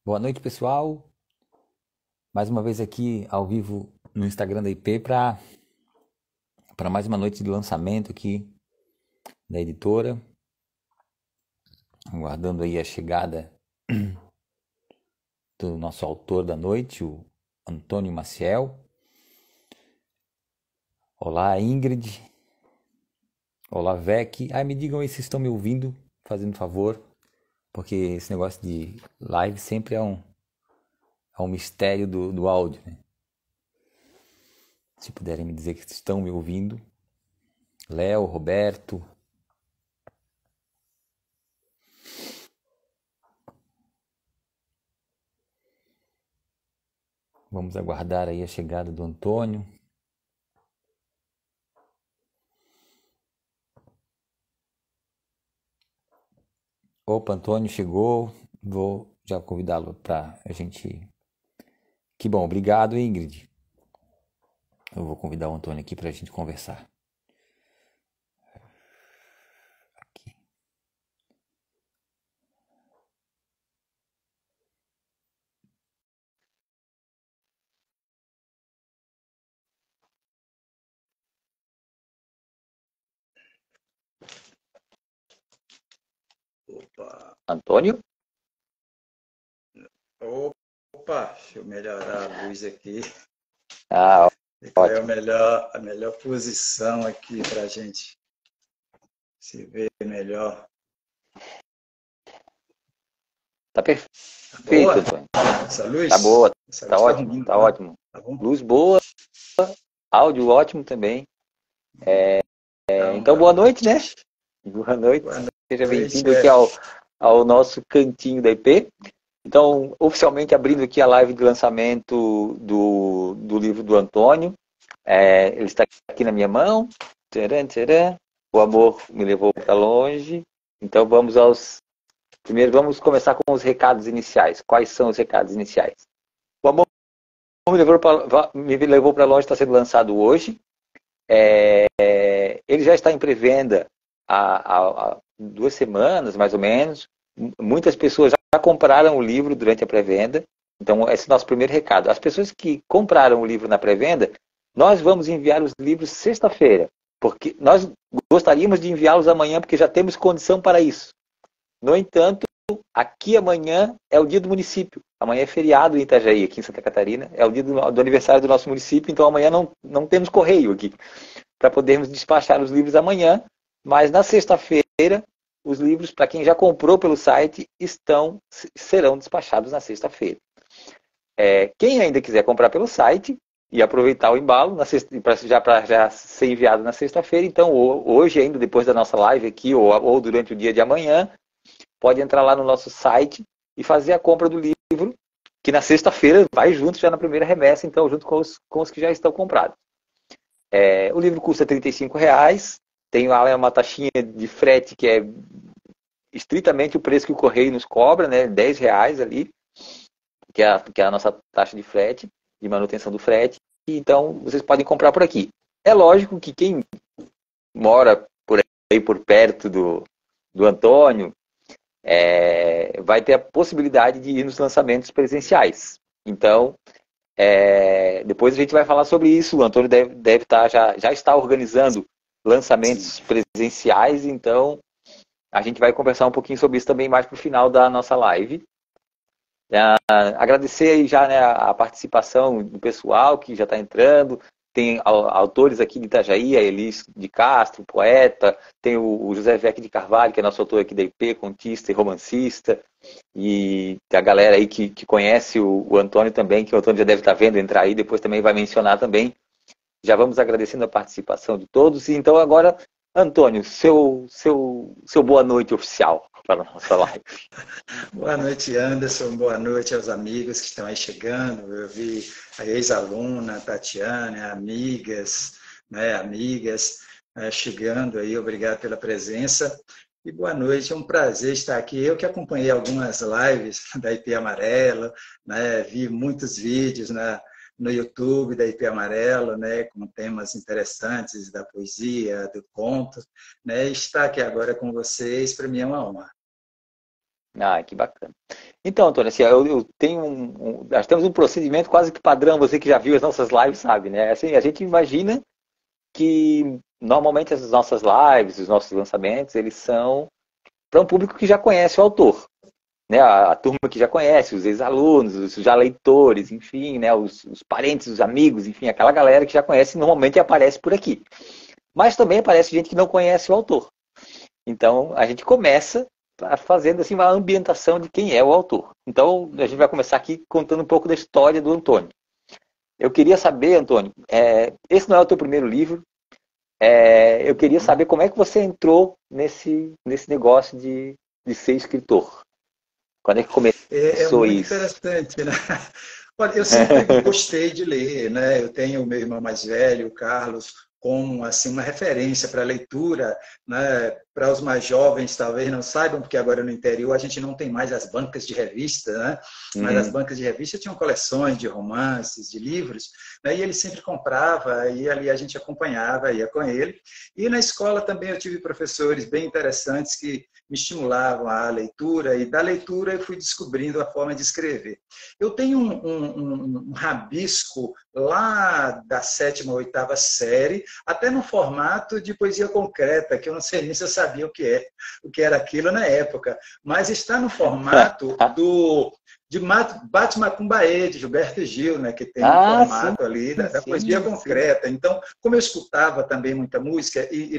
Boa noite, pessoal. Mais uma vez aqui ao vivo no Instagram da IP para mais uma noite de lançamento aqui da editora. Aguardando aí a chegada do nosso autor da noite, o Antônio Maciel. Olá, Ingrid. Olá, Vec. Me digam aí se estão me ouvindo, fazendo favor, porque esse negócio de live sempre é um mistério do áudio, né? Se puderem me dizer que estão me ouvindo. Léo, Roberto. Vamos aguardar aí a chegada do Antônio. Opa, Antônio chegou. Vou já convidá-lo para a gente. Que bom, obrigado, Ingrid. Eu vou convidar o Antônio aqui para a gente conversar. Aqui. Opa, Antônio? opa, deixa eu melhorar a luz aqui. Ah, Ver qual é ótimo. a melhor posição aqui para a gente se ver melhor. Tá Tá perfeito, boa? Antônio. Essa Tá luz? boa, Essa tá luz tá ótimo, ruim, tá tá? ótimo. Tá bom? Luz boa, áudio ótimo também. Então, Então, tá boa noite, né? ótimo. Boa noite. Boa Seja noite. bem-vindo aqui ao nosso cantinho da IP. Então, oficialmente abrindo aqui a live de lançamento do livro do Antônio. Ele está aqui na minha mão. Tcharam, tcharam. O amor me levou para longe. Então, primeiro vamos começar com os recados iniciais. Quais são os recados iniciais? O amor me levou para longe está sendo lançado hoje. Ele já está em pré-venda há 2 semanas, mais ou menos. Muitas pessoas já compraram o livro durante a pré-venda. Então, esse é o nosso primeiro recado. As pessoas que compraram o livro na pré-venda, nós vamos enviar os livros sexta-feira, porque nós gostaríamos de enviá-los amanhã, porque já temos condição para isso. No entanto, aqui amanhã é o dia do município. Amanhã é feriado em Itajaí, aqui em Santa Catarina. É o dia do aniversário do nosso município, então amanhã não temos correio aqui para podermos despachar os livros amanhã, mas na sexta-feira os livros, para quem já comprou pelo site, serão despachados na sexta-feira. Quem ainda quiser comprar pelo site e aproveitar o embalo para já ser enviado na sexta-feira, então hoje ainda, depois da nossa live aqui, ou durante o dia de amanhã, pode entrar lá no nosso site e fazer a compra do livro, que na sexta-feira vai junto já na primeira remessa, então junto com os que já estão comprados. O livro custa R$ 35, tem lá uma taxinha de frete que é estritamente o preço que o correio nos cobra, né? R$ 10 ali, que é a nossa taxa de frete, de manutenção do frete. E então, vocês podem comprar por aqui. É lógico que quem mora por aí, por perto do Antônio, vai ter a possibilidade de ir nos lançamentos presenciais. Então, depois a gente vai falar sobre isso. O Antônio deve estar, já está organizando Sim. lançamentos presenciais, então a gente vai conversar um pouquinho sobre isso também mais para o final da nossa live. Agradecer aí já, né, a participação do pessoal que já está entrando. Tem autores aqui de Itajaí, a Elis de Castro, poeta, tem o José Vec de Carvalho, que é nosso autor aqui da IP, contista e romancista, e a galera aí que conhece o Antônio também, que o Antônio já deve estar vendo entrar aí, depois também vai mencionar também. Já vamos agradecendo a participação de todos. E então agora, Antônio, seu boa noite oficial para a nossa live. Boa noite, Anderson. Boa noite aos amigos que estão aí chegando. Eu vi a ex-aluna, Tatiane, amigas, chegando aí. Obrigado pela presença. E boa noite, é um prazer estar aqui. Eu que acompanhei algumas lives da IP Amarelo, né? Vi muitos vídeos no YouTube da IP Amarelo, né? Com temas interessantes da poesia, do conto, né? Estar aqui agora com vocês, para mim é uma honra. Que bacana. Então, Antônio, assim, eu tenho nós temos um procedimento quase que padrão, você que já viu as nossas lives sabe, né? Assim, a gente imagina que normalmente as nossas lives, os nossos lançamentos, eles são para um público que já conhece o autor, né? A turma que já conhece, os ex-alunos, os já leitores, enfim, né? Os parentes, os amigos, enfim, aquela galera que já conhece normalmente aparece por aqui. Mas também aparece gente que não conhece o autor. Então, a gente começa fazendo assim uma ambientação de quem é o autor. Então, a gente vai começar aqui contando um pouco da história do Antônio. Eu queria saber, Antônio, esse não é o teu primeiro livro. Eu queria saber como é que você entrou nesse negócio de ser escritor. Quando é que É começou muito isso? interessante, né? Olha, eu sempre gostei de ler, né? Eu tenho o meu irmão mais velho, o Carlos, como assim uma referência para a leitura, né? Para os mais jovens talvez não saibam, porque agora no interior a gente não tem mais as bancas de revista, né? Mas as Uhum. bancas de revista tinham coleções de romances, de livros, né? E ele sempre comprava e ali a gente acompanhava, ia com ele. E na escola também eu tive professores bem interessantes que me estimulavam à leitura, e da leitura eu fui descobrindo a forma de escrever. Eu tenho um rabisco lá da 7ª, 8ª série, até no formato de poesia concreta, que eu não sei nem se eu sabia o que era aquilo na época, mas está no formato de Bate Macumbaê, de Gilberto Gil, né, que tem um Ah, sim, formato ali da poesia sim, sim. concreta. Então, como eu escutava também muita música, e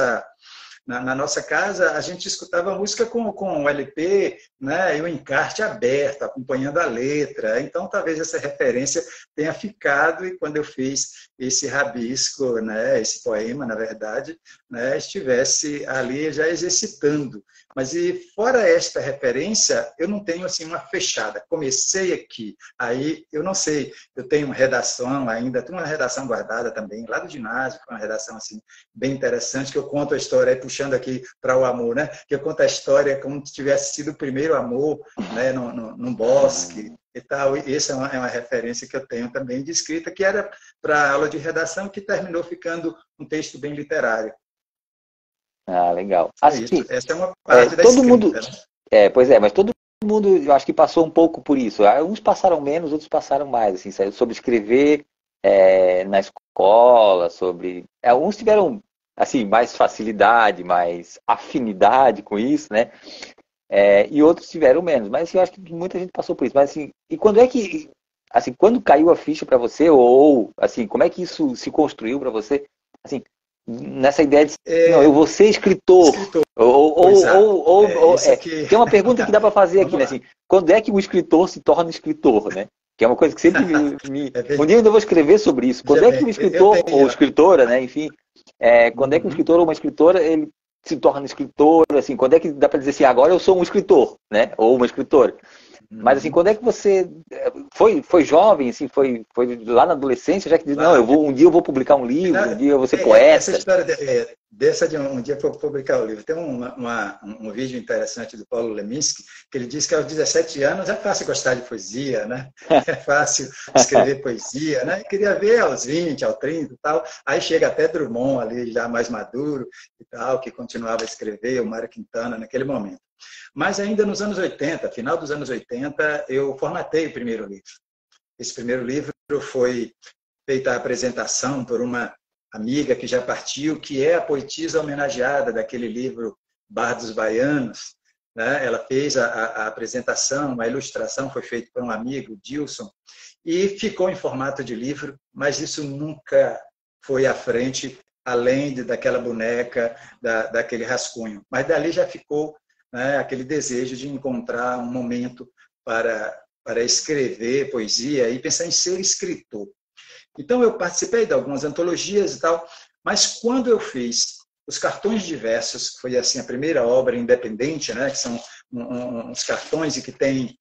na nossa casa, a gente escutava música com o LP, né, e o encarte aberto, acompanhando a letra. Então, talvez essa referência tenha ficado, e quando eu fiz esse rabisco, né, esse poema, na verdade, né, estivesse ali já exercitando. Mas, e fora esta referência, eu não tenho assim uma fechada. Comecei aqui, aí eu não sei, eu tenho uma redação ainda, tenho uma redação guardada também, lá do ginásio, uma redação assim, bem interessante, que eu conto a história, aí puxando aqui para o amor, né? Que eu conto a história como se tivesse sido o primeiro amor, né? Num bosque e tal. E essa é uma referência que eu tenho também de escrita, que era para aula de redação, que terminou ficando um texto bem literário. Ah, legal. É isso. Assim, Essa é uma parte da todo mundo. escrita, né? Pois é, mas todo mundo, eu acho que passou um pouco por isso. Uns passaram menos, outros passaram mais, assim, sabe? Sobre escrever na escola, sobre. Alguns tiveram, assim, mais facilidade, mais afinidade com isso, né? E outros tiveram menos. Mas assim, eu acho que muita gente passou por isso. Mas assim, e quando é que, assim, quando caiu a ficha para você, ou assim, como é que isso se construiu para você? Assim, nessa ideia de, não, eu É, vou ser escritor. escritor, exato. Isso aqui, Tem uma pergunta que dá para fazer aqui, vamos né? lá. Assim, quando é que o escritor se torna escritor, né? Que é uma coisa que sempre É um bem, dia eu ainda vou escrever sobre isso. Quando veja é que bem, o eu escritor, ou tenho. escritora, né? Enfim, quando é que um Uhum. escritor ou uma escritora, ele se torna escritor, assim, quando é que dá para dizer assim, agora eu sou um escritor, né? Ou uma escritora. Mas assim, Uhum. quando é que você foi jovem, assim, foi lá na adolescência, já que diz, não, Lá, um dia eu vou publicar um livro, um dia eu vou ser essa poeta. história dessa de um dia for publicar o livro. Tem um vídeo interessante do Paulo Leminski, que ele diz que aos 17 anos é fácil gostar de poesia, né? É fácil escrever poesia, né? Queria ver aos 20, aos 30 e tal. Aí chega até Drummond ali, já mais maduro e tal, que continuava a escrever, o Mário Quintana naquele momento. Mas ainda nos anos 80, final dos anos 80, eu formatei o primeiro livro. Esse primeiro livro foi feita a apresentação por uma amiga que já partiu, que é a poetisa homenageada daquele livro Bar dos Baianos. Né? Ela fez a apresentação, a ilustração foi feita por um amigo, Dilson, e ficou em formato de livro, mas isso nunca foi à frente, além daquela boneca, daquele rascunho. Mas dali já ficou, né, aquele desejo de encontrar um momento para escrever poesia e pensar em ser escritor. Então, eu participei de algumas antologias e tal, mas quando eu fiz os cartões de versos, que foi assim a primeira obra independente, né, que são uns cartões e que tem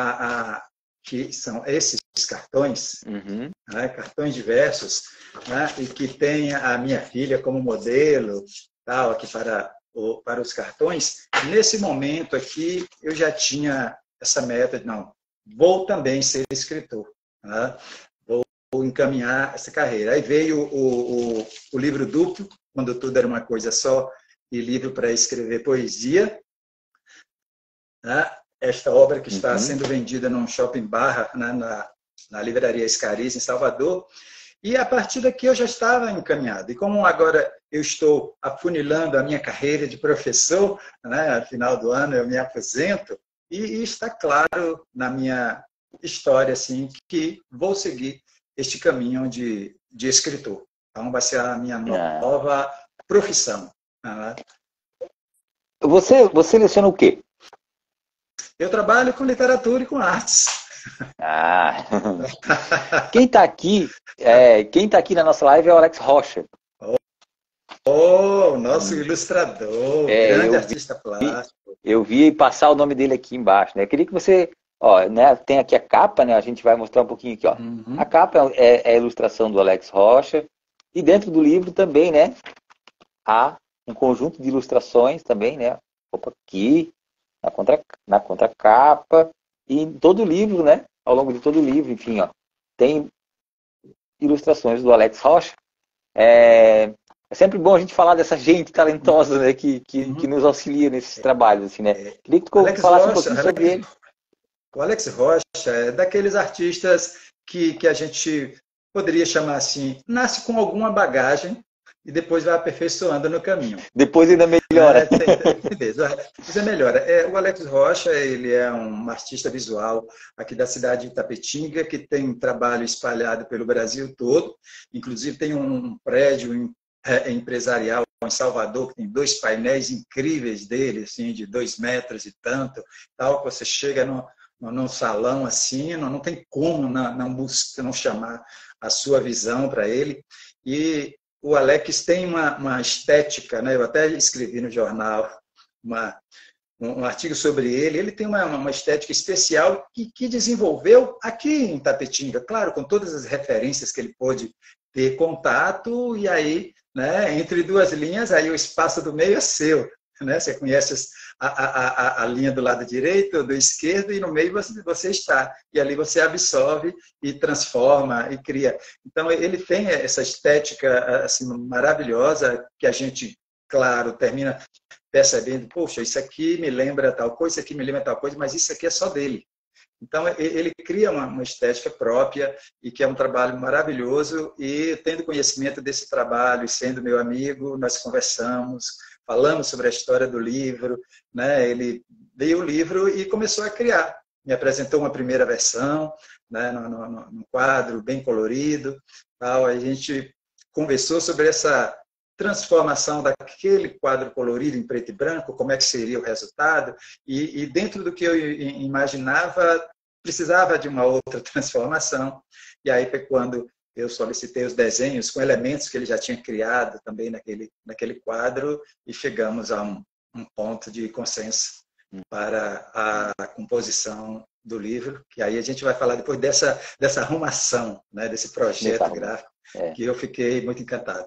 que são esses cartões, Uhum. né, cartões de versos, né, e que tem a minha filha como modelo, tal, aqui para os cartões. Nesse momento aqui, eu já tinha essa meta de, não, vou também ser escritor. Né? Vou encaminhar essa carreira. Aí veio o livro duplo, quando tudo era uma coisa só, e livro para escrever poesia. Né? esta obra que está Uhum. sendo vendida num shopping Barra, né, na livraria Escariz, em Salvador. E a partir daqui eu já estava encaminhado. E como agora eu estou afunilando a minha carreira de professor, né, no final do ano eu me aposento, e está claro na minha história assim, que vou seguir este caminho de escritor. Então vai ser a minha Ah. nova profissão. Né? Você leciona o quê? Eu trabalho com literatura e com artes. Ah. Quem tá aqui na nossa live é o Alex Rocha. Oh, nosso ilustrador, grande Eu artista plástico. vi passar o nome dele aqui embaixo, né? Eu queria que você, ó, né, tem aqui a capa, né? A gente vai mostrar um pouquinho aqui, ó. Uhum. A capa é a ilustração do Alex Rocha e dentro do livro também, né? Há um conjunto de ilustrações também, né? Opa, aqui na contracapa e em todo o livro, né? Ao longo de todo o livro, enfim, ó, tem ilustrações do Alex Rocha. É sempre bom a gente falar dessa gente talentosa, né, que nos auxilia nesses trabalhos, assim, né? Queria que tu falasse um pouquinho sobre ele. O Alex Rocha é daqueles artistas que a gente poderia chamar assim, nasce com alguma bagagem e depois vai aperfeiçoando no caminho. Depois ainda melhora. Depois melhora. O Alex Rocha, ele é um artista visual aqui da cidade de Itapetinga, que tem trabalho espalhado pelo Brasil todo. Inclusive tem um prédio empresarial em Salvador, que tem 2 painéis incríveis dele, assim, de 2 metros e tanto, tal, que você chega num salão assim, não tem como não chamar a sua visão para ele. E o Alex tem uma estética, né? Eu até escrevi no jornal um artigo sobre ele. Ele tem uma estética especial que desenvolveu aqui em Tapetinga, claro, com todas as referências que ele pôde ter contato, e aí, né, entre 2 linhas, aí o espaço do meio é seu. Né? Você conhece a linha do lado direito, do esquerdo, e no meio você está. E ali você absorve e transforma e cria. Então, ele tem essa estética assim, maravilhosa que a gente, claro, termina percebendo, poxa, isso aqui me lembra tal coisa, isso aqui me lembra tal coisa, mas isso aqui é só dele. Então, ele cria uma estética própria e que é um trabalho maravilhoso, e tendo conhecimento desse trabalho, sendo meu amigo, nós conversamos, falamos sobre a história do livro, né? Ele veio o livro e começou a criar. Me apresentou uma primeira versão, né? num quadro bem colorido. Tal. A gente conversou sobre essa transformação daquele quadro colorido em preto e branco, como é que seria o resultado, e dentro do que eu imaginava, precisava de uma outra transformação. E aí foi quando eu solicitei os desenhos com elementos que ele já tinha criado também naquele quadro, e chegamos a um ponto de consenso para a composição do livro, que aí a gente vai falar depois dessa arrumação, né, desse projeto gráfico, que eu fiquei muito encantado.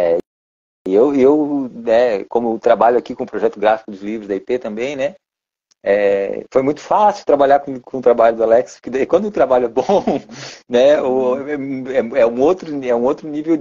Eu né, como trabalho aqui com o projeto gráfico dos livros da IP também, né? Foi muito fácil trabalhar com o trabalho do Alex, porque daí, quando o trabalho é bom, né, é um outro nível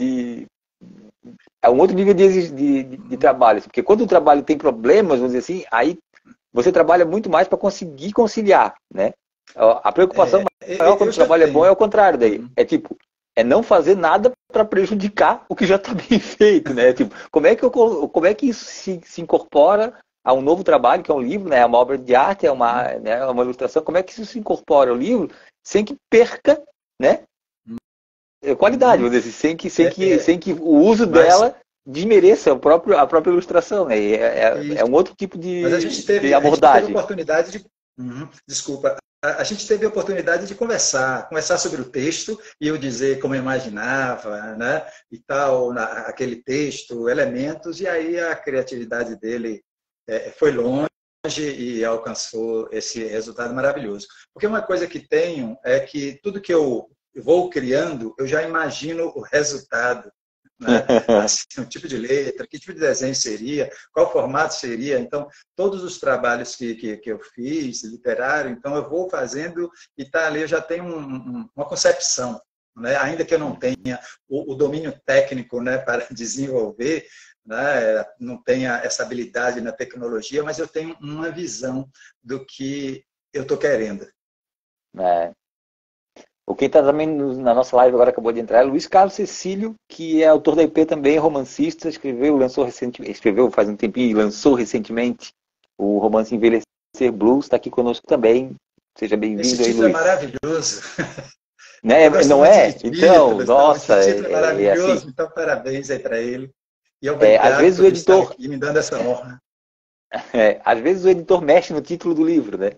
de trabalho, porque quando o trabalho tem problemas, vamos dizer assim, aí você trabalha muito mais para conseguir conciliar, né? A preocupação maior quando o trabalho é bom é o contrário daí, é não fazer nada para prejudicar o que já está bem feito, né? Tipo, como é que isso se incorpora a um novo trabalho, que é um livro, né? É uma obra de arte, é uma ilustração. Como é que isso se incorpora ao livro sem que perca, né? Qualidade, vamos dizer assim, sem que o uso dela desmereça a própria ilustração, né? É um outro tipo de abordagem. A gente teve oportunidade de... Desculpa. A gente teve a oportunidade de conversar sobre o texto, e eu dizer como eu imaginava, né? E tal, aquele texto, elementos, e aí a criatividade dele foi longe e alcançou esse resultado maravilhoso. Porque uma coisa que tenho é que tudo que eu vou criando, eu já imagino o resultado. Né? Assim, um tipo de letra, que tipo de desenho seria, qual formato seria. Então, todos os trabalhos que eu fiz, literário, então eu vou fazendo e tá ali, eu já tenho uma concepção. Né? Ainda que eu não tenha o domínio técnico, né, para desenvolver, né? Não tenho essa habilidade na tecnologia, mas eu tenho uma visão do que eu estou querendo. É. O quem está também na nossa live agora acabou de entrar é Luiz Carlos Cecílio, que é autor da IP também, romancista, lançou recentemente, escreveu faz um tempinho e lançou recentemente o romance Envelhecer Blues, está aqui conosco também. Seja Esse bem-vindo aí, título é Luiz. maravilhoso. Né? Eu gosto Não muito é? de Então, títulos, então, esse nossa, título é assim, maravilhoso, então parabéns aí para ele. E às obrigado vezes o por estar editor, aqui me dando essa honra. às vezes o editor mexe no título do livro, né?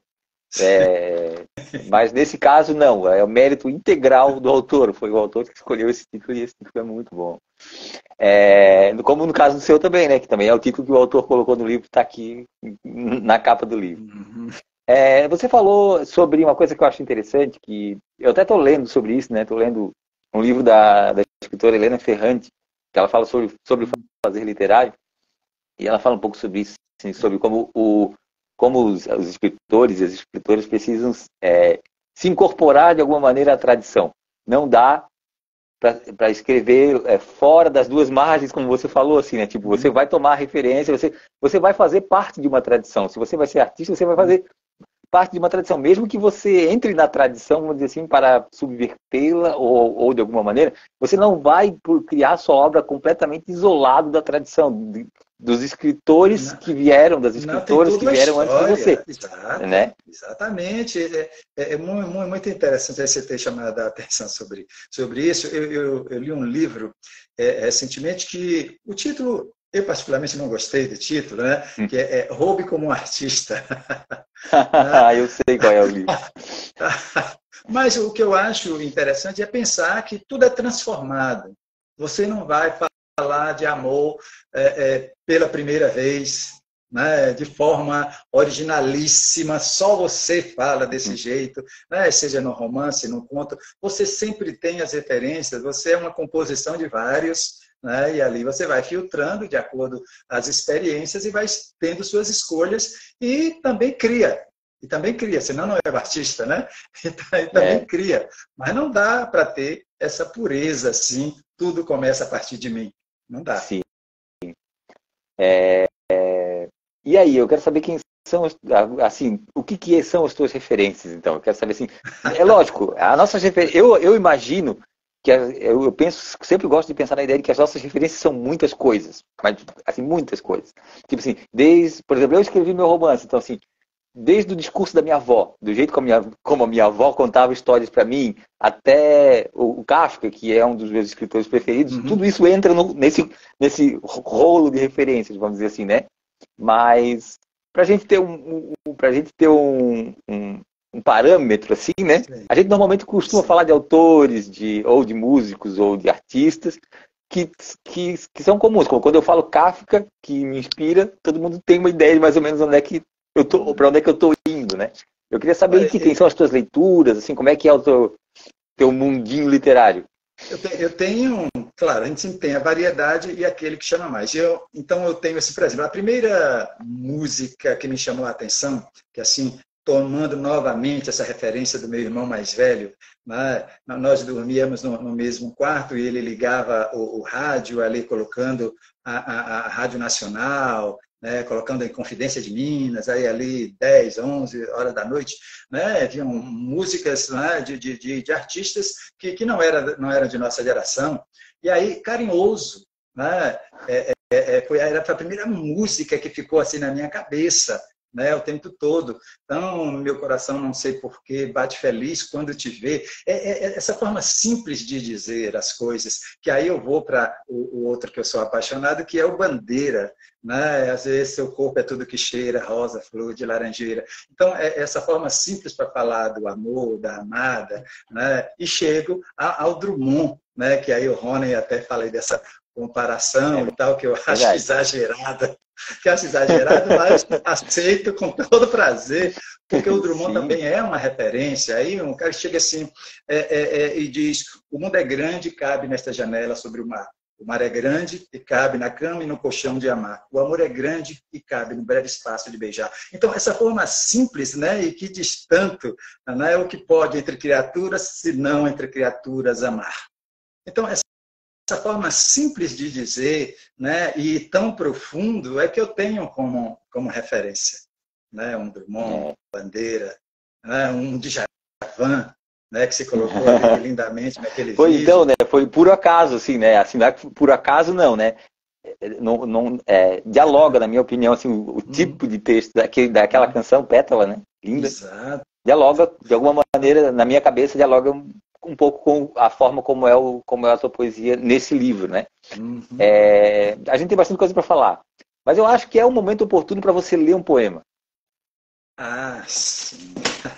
É, mas nesse caso não, é o mérito integral do autor, foi o autor que escolheu esse título e esse título é muito bom. Como no caso do seu também, né? Que também é o título que o autor colocou no livro, está aqui na capa do livro. Uhum. Você falou sobre uma coisa que eu acho interessante, que eu até estou lendo sobre isso, né? Estou lendo um livro da escritora Helena Ferrante, que ela fala sobre fazer literário, e ela fala um pouco sobre isso, assim, sobre como os escritores e as escritoras precisam se incorporar de alguma maneira à tradição. Não dá para escrever fora das duas margens, como você falou, assim, né? Tipo, você vai tomar referência, você vai fazer parte de uma tradição. Se você vai ser artista, você vai fazer parte de uma tradição, mesmo que você entre na tradição, vamos dizer assim, para subvertê-la ou de alguma maneira, você não vai criar sua obra completamente isolado da tradição, dos escritores que vieram, das Não, tem escritoras que toda uma vieram antes de você. história, exata, Né? exatamente. É muito interessante você ter chamado a atenção sobre isso. Eu li um livro recentemente que o título, eu particularmente não gostei do título, né? Que é Roube como um Artista. Eu sei qual é o livro. Mas o que eu acho interessante é pensar que tudo é transformado. Você não vai falar de amor pela primeira vez, né, de forma originalíssima, só você fala desse jeito, né, seja no romance, no conto, você sempre tem as referências, você é uma composição de vários, né, e ali você vai filtrando de acordo com as experiências e vai tendo suas escolhas e também cria. E também cria, senão não é artista, né? E também cria. Mas não dá para ter essa pureza assim, tudo começa a partir de mim. Não dá. Sim. E aí, eu quero saber quem são, assim, o que são as tuas referências, então? Eu quero saber, assim, é lógico, a nossa referência, eu imagino que, eu penso, sempre gosto de pensar na ideia de que as nossas referências são muitas coisas, mas, assim, muitas coisas. Tipo assim, por exemplo, eu escrevi meu romance, então, assim, desde o discurso da minha avó, do jeito como a minha avó contava histórias para mim, até o Kafka, que é um dos meus escritores preferidos, tudo isso entra nesse rolo de referências, vamos dizer assim, né? Mas para a gente ter um parâmetro assim, né? A gente normalmente costuma falar de autores, ou de músicos, ou de artistas que são comuns. Como quando eu falo Kafka, que me inspira, todo mundo tem uma ideia de mais ou menos para onde é que eu estou indo, né? Eu queria saber Olha, de quem são as tuas leituras, assim, como é que é o teu mundinho literário. eu tenho, claro, a gente sempre tem a variedade e aquele que chama mais. Então eu tenho esse, por exemplo, a primeira música que me chamou a atenção, que assim, tomando novamente essa referência do meu irmão mais velho, né? Nós dormíamos no mesmo quarto e ele ligava o rádio ali, colocando a Rádio Nacional, né, colocando em Confidência de Minas, aí ali 10, 11 horas da noite, né, tinham músicas, né, de artistas que não eram de nossa geração. E aí, Carinhoso, né, era a primeira música que ficou assim na minha cabeça, né, o tempo todo. Então, meu coração, não sei porquê, bate feliz quando te vê. Essa forma simples de dizer as coisas, que aí eu vou para o outro que eu sou apaixonado, que é o Bandeira. Né? Às vezes, seu corpo é tudo que cheira, rosa, flor de laranjeira. Então, essa forma simples para falar do amor, da amada, né? E chego ao Drummond, né? Que aí o Rony até falei dessa comparação e tal, que eu acho exagerada, mas aceito com todo prazer, porque o Drummond também é uma referência. Aí um cara chega assim e diz: o mundo é grande e cabe nesta janela sobre o mar. O mar é grande e cabe na cama e no colchão de amar. O amor é grande e cabe no breve espaço de beijar. Então, essa forma simples, né, e que diz tanto, né, é o que pode entre criaturas, se não entre criaturas amar. Então, essa forma simples de dizer, né, e tão profundo é que eu tenho como referência, né, um Drummond, um Bandeira, né, um Djavan, né, que se colocou ali lindamente naquele Foi então, vídeo. né? Foi por acaso, assim, né? Assim, não é por acaso não, né? Dialoga, na minha opinião, assim, o tipo de texto daquela canção, Pétala, né? Linda. Exato. Dialoga, de alguma maneira, na minha cabeça, dialoga um pouco com a forma como é a sua poesia nesse livro, né? Uhum. A gente tem bastante coisa para falar, mas eu acho que é um momento oportuno para você ler um poema. Ah, sim.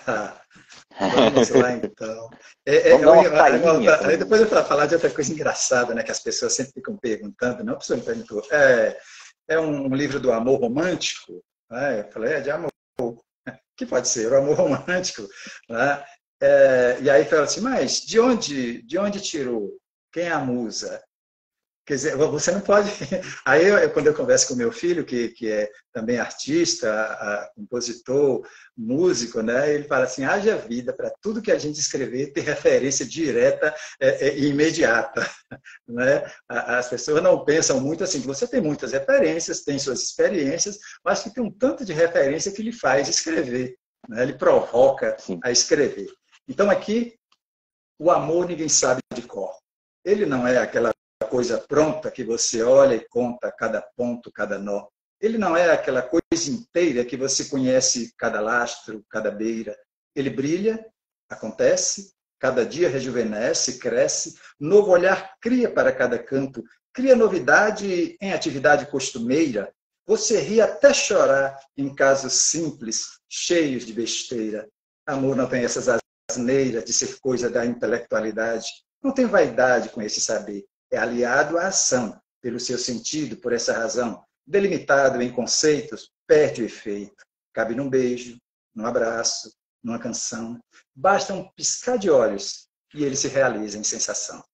Vamos lá, então. Vamos dar umas palhinhas. Aí depois eu vou falar de outra coisa engraçada, né, que as pessoas sempre ficam perguntando. Não, a pessoa me perguntou. É um livro do amor romântico? Eu falei, de amor. Que pode ser o amor romântico. Né? E aí fala assim, mas de onde tirou? Quem é a musa? Quer dizer, você não pode. Aí, quando eu converso com meu filho, que é também artista, compositor, músico, né? Ele fala assim: haja vida para tudo que a gente escrever ter referência direta e imediata. Né? As pessoas não pensam muito assim. Você tem muitas referências, tem suas experiências, mas que tem um tanto de referência que lhe faz escrever, né? Ele provoca Sim. a escrever. Então, aqui, o amor ninguém sabe de cor. Ele não é aquela coisa pronta que você olha e conta cada ponto, cada nó. Ele não é aquela coisa inteira que você conhece cada lastro, cada beira. Ele brilha, acontece, cada dia rejuvenesce, cresce, novo olhar cria para cada canto, cria novidade em atividade costumeira. Você ri até chorar em casos simples, cheios de besteira. Amor não tem essas asneiras de ser coisa da intelectualidade. Não tem vaidade com esse saber. É aliado à ação, pelo seu sentido, por essa razão. Delimitado em conceitos, perde o efeito. Cabe num beijo, num abraço, numa canção. Basta um piscar de olhos e ele se realiza em sensação.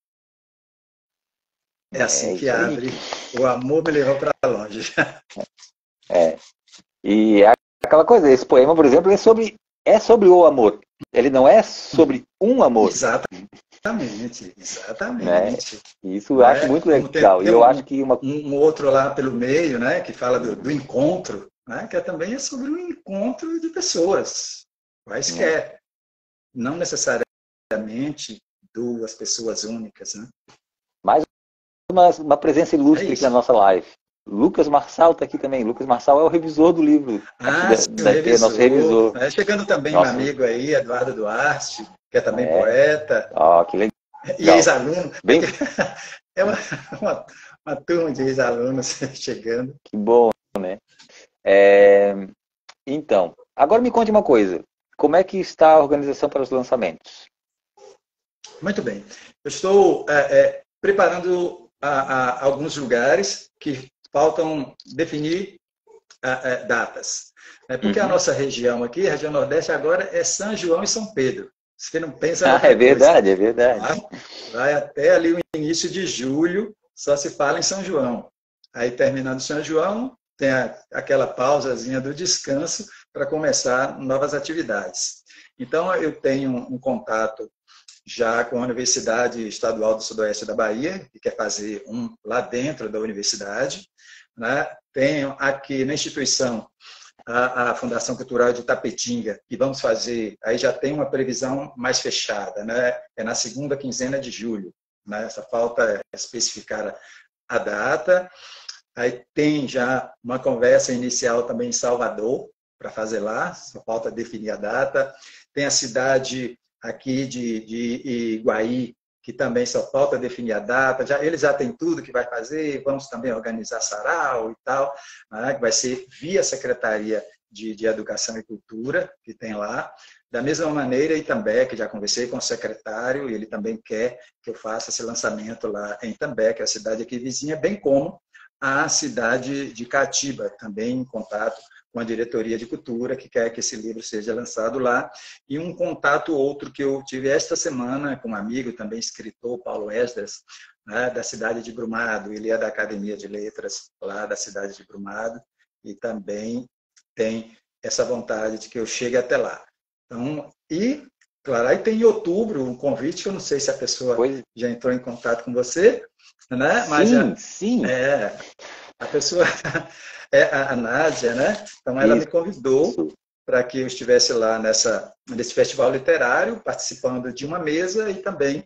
É assim que Isso aí. abre O Amor Me Levou para Longe. E aquela coisa, esse poema, por exemplo, é sobre o amor. Ele não é sobre um amor. Exatamente, Né? exatamente. Isso eu acho muito Como tem legal. E eu acho que um outro lá pelo meio, né, que fala do encontro, né, que também é sobre um encontro de pessoas, quaisquer, não necessariamente duas pessoas únicas. Né? mais uma presença ilustre aqui na nossa live. Lucas Marçal está aqui também. Lucas Marçal é o revisor do livro. Sim, nosso revisor. Chegando também um amigo aí, Eduardo Duarte, que é também poeta. Que legal. E ex-aluno. Bem... É uma turma de ex-alunos chegando. Que bom, né? Então, agora me conte uma coisa. Como é que está a organização para os lançamentos? Muito bem. Eu estou preparando alguns lugares que faltam definir datas. Porque a nossa região aqui, a região Nordeste, agora é São João e São Pedro. Você não pensa em outra verdade, coisa. É verdade. Vai até ali o início de julho, só se fala em São João. Aí, terminando São João, tem aquela pausazinha do descanso para começar novas atividades. Então, eu tenho um contato já com a Universidade Estadual do Sudoeste da Bahia, que quer fazer um lá dentro da universidade. Né? Tenho aqui na instituição a Fundação Cultural de Tapetinga, que vamos fazer, aí já tem uma previsão mais fechada, né? É na segunda quinzena de julho. Né? Essa falta especificar a data. Aí tem já uma conversa inicial também em Salvador, para fazer lá, só falta definir a data. Tem a cidade aqui de Iguaí, que também só falta definir a data. Eles já têm tudo que vai fazer, vamos também organizar sarau e tal, né, que vai ser via Secretaria de Educação e Cultura, que tem lá. Da mesma maneira, Itambé, que já conversei com o secretário, e ele também quer que eu faça esse lançamento lá em Itambé, que é a cidade aqui vizinha, bem como a cidade de Catiba, também em contato com a Diretoria de Cultura, que quer que esse livro seja lançado lá. E um contato outro que eu tive esta semana com um amigo, também escritor, Paulo Esdras, né, da cidade de Brumado. Ele é da Academia de Letras lá da cidade de Brumado e também tem essa vontade de que eu chegue até lá. Então, e Claro, aí tem em outubro um convite, que eu não sei se a pessoa Pois, já entrou em contato com você, né? Mas sim, sim. é, a pessoa é a Nádia, né? Então ela me convidou Isso. para que eu estivesse lá nesse festival literário, participando de uma mesa e também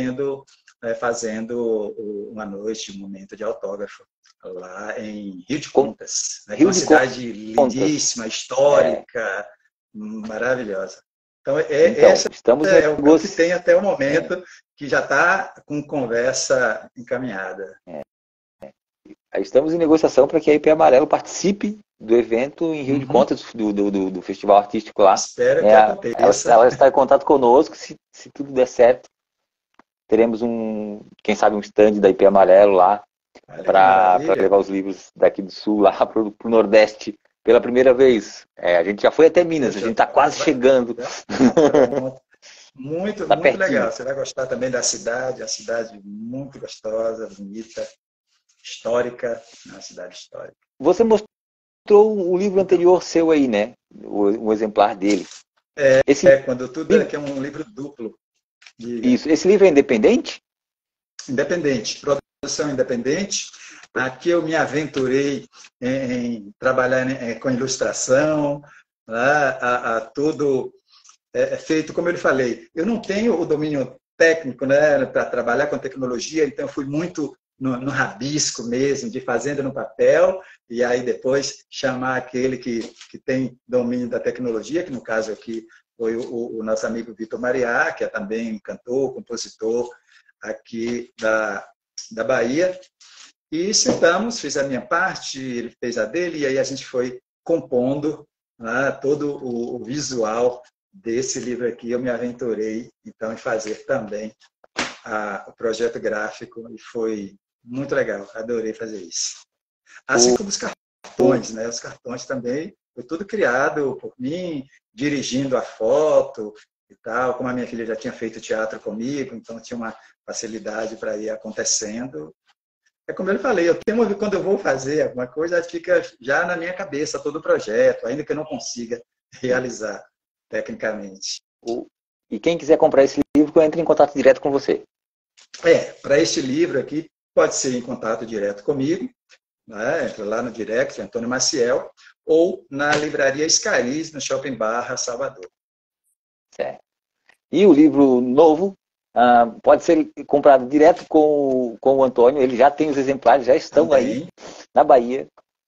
fazendo uma noite, um momento de autógrafo lá em Rio de Contas, né? Que é Rio uma de cidade Contas. lindíssima, É, histórica, maravilhosa. Então, então, esse estamos é o que tem até o é, momento, que já está com conversa encaminhada. estamos em negociação para que a IP Amarelo participe do evento em Rio de Uhum. Contas, do festival artístico lá. Espero Né? que Ela, aconteça. ela está em contato conosco, se tudo der certo. Teremos quem sabe, um stand da IP Amarelo lá Olha que para maravilha. levar os livros daqui do Sul lá para o Nordeste pela primeira vez. A gente já foi até Minas, a gente Poxa, está quase chegando. pronto. Muito, Está muito pertinho. legal. Você vai gostar também da cidade, a cidade muito gostosa, bonita, histórica, uma cidade histórica. Você mostrou o livro anterior seu aí, né? Um exemplar dele. Esse Quando tudo é livro, que é um livro duplo, diga. isso, esse livro é independente? Independente, produção independente. Aqui eu me aventurei em trabalhar com ilustração, né, tudo feito, como eu lhe falei. Eu não tenho o domínio técnico, né, para trabalhar com tecnologia, então eu fui muito no rabisco mesmo, de fazendo no papel, e aí depois chamar aquele que tem domínio da tecnologia, que no caso aqui foi o nosso amigo Vitor Mariá, que é também cantor, compositor aqui da Bahia, e sentamos, fiz a minha parte, ele fez a dele, e aí a gente foi compondo, né, todo o visual desse livro aqui. Eu me aventurei, então, em fazer também o projeto gráfico, e foi muito legal, adorei fazer isso. Assim O, como os o, cartões, né? Os cartões também, foi tudo criado por mim, dirigindo a foto e tal. Como a minha filha já tinha feito teatro comigo, então tinha uma facilidade para ir acontecendo. É como eu falei, quando eu vou fazer alguma coisa, fica já na minha cabeça todo o projeto, ainda que eu não consiga realizar tecnicamente. e quem quiser comprar esse livro, entre em contato direto com você. Para este livro aqui, pode ser em contato direto comigo, né? Entra lá no direct, Antônio Maciel, ou na livraria Escariz, no Shopping Barra, Salvador. Certo. E o livro novo pode ser comprado direto com o Antônio, ele já tem os exemplares, já estão aí Também. na Bahia.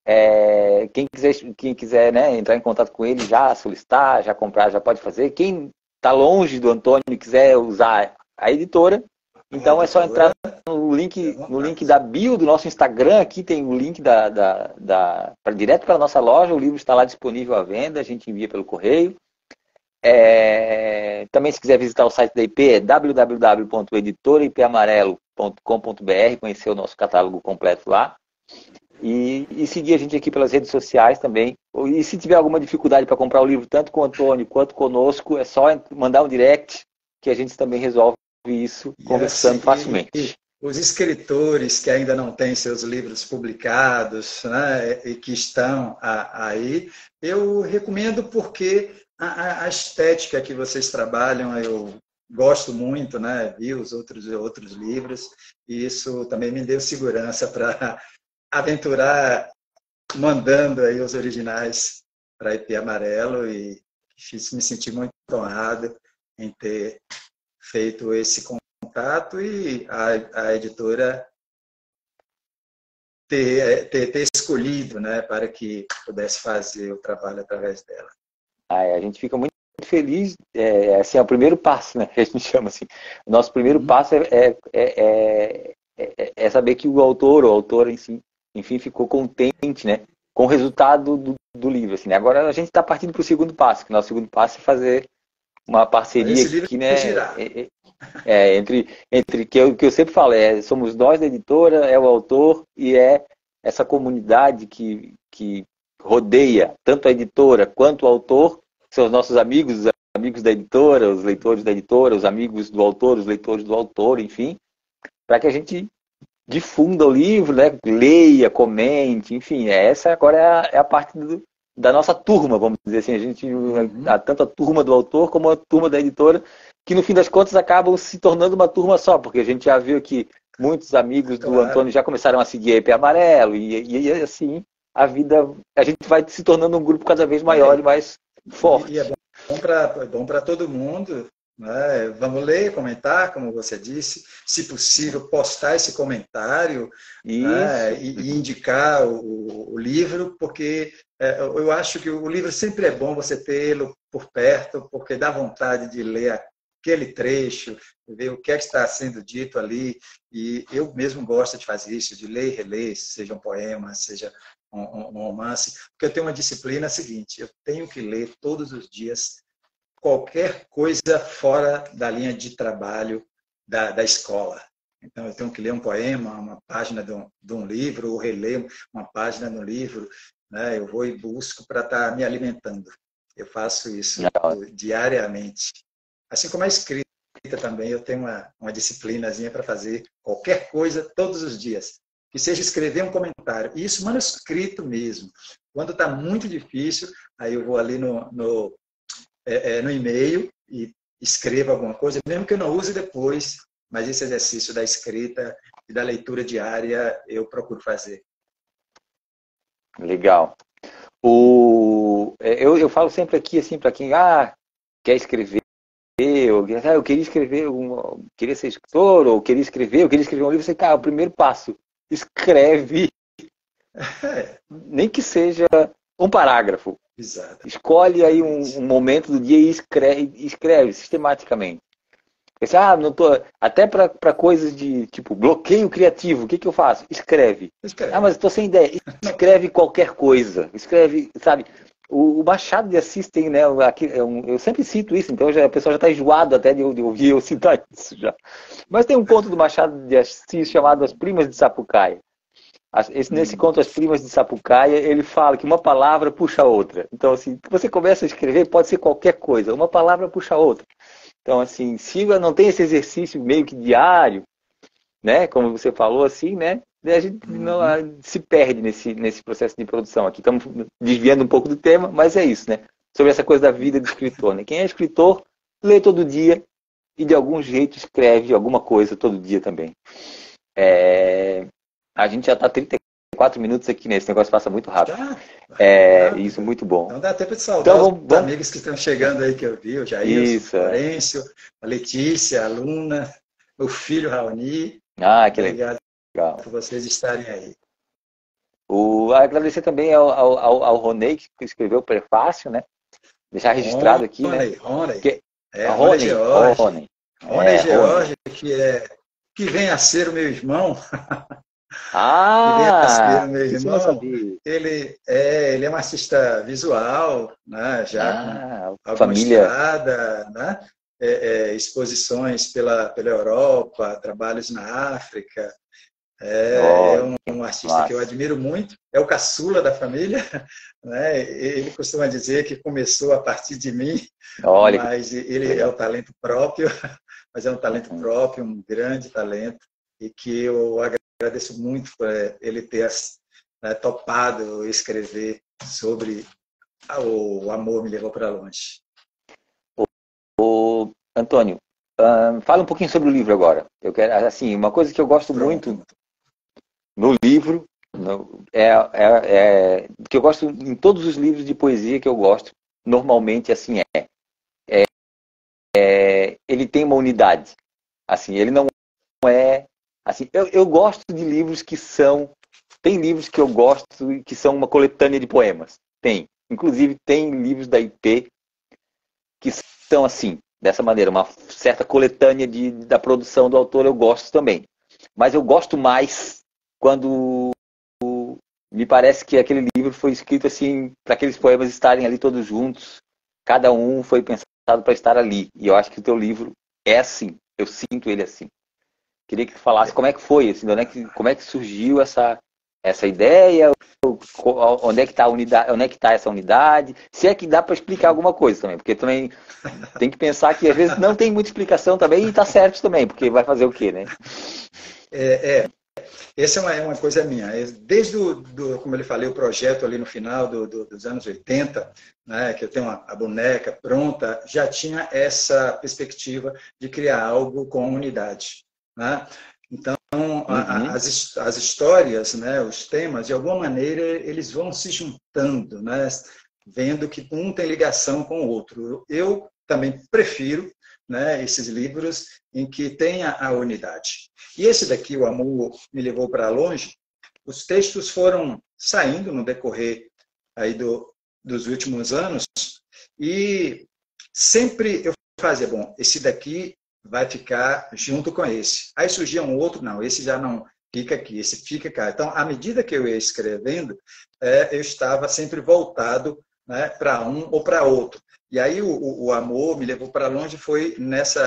Quem quiser, né, entrar em contato com ele, já solicitar, já comprar, já pode fazer. Quem está longe do Antônio e quiser usar a editora, A então é só entrar editora, no link da bio do nosso Instagram, aqui tem o link direto para a nossa loja, o livro está lá disponível à venda, a gente envia pelo correio. Também, se quiser visitar o site da IP, é www.editoraipamarelo.com.br, conhecer o nosso catálogo completo lá. E seguir a gente aqui pelas redes sociais também. E se tiver alguma dificuldade para comprar o livro, tanto com o Antônio quanto conosco, é só mandar um direct que a gente também resolve isso conversando facilmente. Os escritores que ainda não têm seus livros publicados, né, e que estão aí, eu recomendo porque a estética que vocês trabalham, eu gosto muito, né, vi os outros livros, e isso também me deu segurança para aventurar mandando aí os originais para IP Amarelo, e me senti muito honrado em ter feito esse contato e a editora ter escolhido, né, para que pudesse fazer o trabalho através dela. A gente fica muito feliz, assim, é o primeiro passo, né, que a gente chama assim. O nosso primeiro passo é saber que o autor, ou a autora em si, enfim, ficou contente, né, com o resultado do livro, assim, né? Agora a gente está partindo para o segundo passo, que o nosso segundo passo é fazer uma parceria Esse livro aqui, vai né, girar. entre que eu sempre falo, somos nós da editora, é o autor e é essa comunidade que rodeia tanto a editora quanto o autor, são os nossos amigos, os amigos da editora, os leitores da editora, os amigos do autor, os leitores do autor, enfim, para que a gente difunda o livro, né, leia, comente, enfim, essa agora é a parte da nossa turma, vamos dizer assim. A gente, tanto a turma do autor como a turma da editora, que no fim das contas acabam se tornando uma turma só, porque a gente já viu que muitos amigos do Claro. Antônio já começaram a seguir a IP Amarelo, e assim a gente vai se tornando um grupo cada vez maior e mais forte. E é bom para todo mundo, né? Vamos ler, comentar, como você disse, se possível, postar esse comentário, né? E indicar o livro, porque eu acho que o livro sempre é bom você tê-lo por perto, porque dá vontade de ler aquele trecho, ver o que é que está sendo dito ali, e eu mesmo gosto de fazer isso, de ler e reler, seja um poema, seja um romance, porque eu tenho uma disciplina seguinte, eu tenho que ler todos os dias qualquer coisa fora da linha de trabalho da escola. Então, eu tenho que ler um poema, uma página de um livro, ou reler uma página no livro, né? Eu vou e busco para estar me alimentando. Eu faço isso diariamente. Assim como a escrita também, eu tenho uma disciplinazinha para fazer qualquer coisa todos os dias. Que seja escrever um comentário. E isso manuscrito mesmo. Quando está muito difícil, aí eu vou ali no e-mail e escrevo alguma coisa, mesmo que eu não use depois, mas esse exercício da escrita e da leitura diária eu procuro fazer. Legal. Eu falo sempre aqui, assim, para quem quer escrever, eu queria escrever, queria ser escritor, ou queria escrever um livro, você, cara, o primeiro passo, escreve, nem que seja um parágrafo. Exato. Escolhe aí um momento do dia e escreve sistematicamente. Pense, não tô, até para coisas de tipo bloqueio criativo, o que eu faço? Escreve. Mas estou sem ideia. Escreve qualquer coisa. Escreve, sabe? O Machado de Assis tem, né? Eu sempre cito isso, então a pessoa já está enjoada até de ouvir eu citar isso já. Mas tem um conto do Machado de Assis chamado As Primas de Sapucaia. Nesse conto, As Primas de Sapucaia, ele fala que uma palavra puxa a outra. Então, assim, você começa a escrever, pode ser qualquer coisa, uma palavra puxa a outra. Então, assim, se não tem esse exercício meio que diário, né, como você falou, assim, né, a gente não se perde nesse processo de produção aqui. Estamos desviando um pouco do tema, mas é isso, né? Sobre essa coisa da vida do escritor, né? Quem é escritor, lê todo dia e, de algum jeito, escreve alguma coisa todo dia também. A gente já está 34 minutos aqui, né? Esse negócio passa muito rápido. Isso, muito bom. Então dá tempo de saudar os amigos que estão chegando aí que eu vi, o Jair, o Florencio, a Letícia, a Luna, o filho Raoni. Que legal. Legal. Por vocês estarem aí. Agradecer também ao Ronei, que escreveu o prefácio, né? Deixar registrado aqui, né? Rony George. Rony George, que vem a ser o meu irmão. Meu irmão. Ele é um artista visual, né? Já com alguma estrada, né? Exposições pela Europa, trabalhos na África. É um artista que eu admiro muito. É o caçula da família, né? Ele costuma dizer que começou a partir de mim, mas ele é o talento próprio, mas é um talento próprio, um grande talento, e que eu agradeço muito por ele ter topado escrever sobre O Amor Me Levou para Longe. Antônio, fala um pouquinho sobre o livro agora. Eu quero, assim, uma coisa que eu gosto muito no livro, que eu gosto em todos os livros de poesia que eu gosto, normalmente assim ele tem uma unidade. Assim, ele não é assim. Eu gosto de livros tem livros que eu gosto que são uma coletânea de poemas. Inclusive tem livros da IP que são assim, dessa maneira, uma certa coletânea da produção do autor eu gosto também. Mas eu gosto mais quando me parece que aquele livro foi escrito assim para aqueles poemas estarem ali todos juntos. Cada um foi pensado para estar ali. E eu acho que o teu livro é assim. Eu sinto ele assim. Queria que tu falasse como é que foi, assim, como é que surgiu essa ideia, onde é que está a unidade, onde é que está essa unidade, se é que dá para explicar alguma coisa também, porque também tem que pensar que às vezes não tem muita explicação também e está certo também, porque vai fazer o quê, né? essa é uma coisa minha. Desde, como ele falei, o projeto ali no final dos anos 80, né, que eu tenho a boneca pronta, já tinha essa perspectiva de criar algo com unidade. Né? Então, as histórias, né, os temas, de alguma maneira, eles vão se juntando, né, vendo que um tem ligação com o outro. Eu também prefiro, né, esses livros em que tem a unidade. E esse daqui, O Amor Me Levou para Longe, os textos foram saindo no decorrer aí dos últimos anos e sempre eu fazia, bom, esse daqui vai ficar junto com esse. Aí surgia um outro, não, esse já não fica aqui, esse fica cá. Então, à medida que eu ia escrevendo, eu estava sempre voltado, né, para um ou para outro. E aí o Amor Me Levou para Longe foi nesse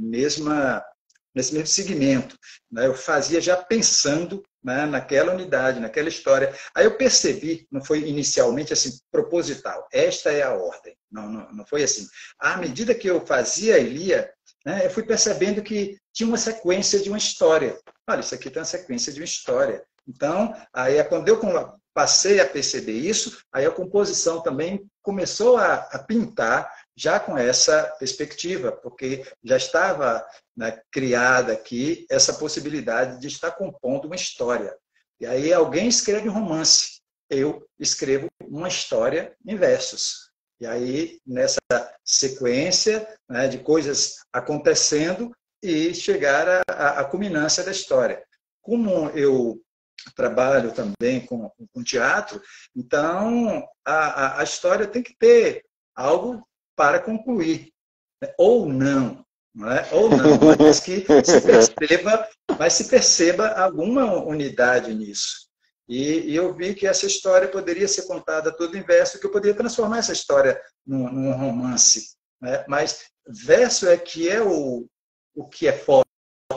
mesmo segmento. Né? Eu fazia já pensando, né, naquela unidade, naquela história. Aí eu percebi, não foi inicialmente assim, proposital, esta é a ordem. Não foi assim. À medida que eu fazia e lia, né, eu fui percebendo que tinha uma sequência de uma história. Olha, isso aqui tem uma sequência de uma história. Então, aí quando eu passei a perceber isso, aí a composição também começou a pintar já com essa perspectiva, porque já estava, né, criada aqui essa possibilidade de estar compondo uma história. E aí alguém escreve um romance, eu escrevo uma história em versos. E aí, nessa sequência, né, de coisas acontecendo e chegar à culminância da história. Como eu trabalho também com teatro, então a história tem que ter algo para concluir, né? Ou não, não é? Ou não, mas que se perceba alguma unidade nisso. E eu vi que essa história poderia ser contada todo em verso, que eu poderia transformar essa história num romance. Né? Mas verso é o que é forte,